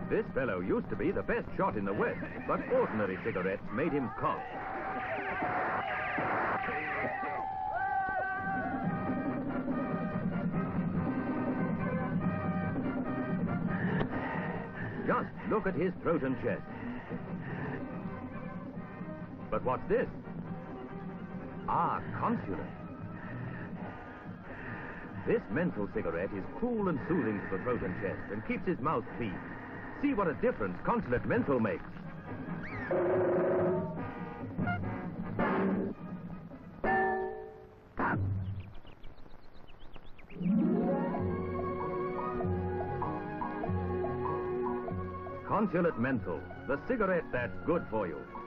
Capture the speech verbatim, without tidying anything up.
This fellow used to be the best shot in the West, but ordinary cigarettes made him cough. Just look at his throat and chest. But what's this? Ah, Consulate. This menthol cigarette is cool and soothing to the throat and chest and keeps his mouth clean. See what a difference Consulate menthol makes. Consulate menthol, the cigarette that's good for you.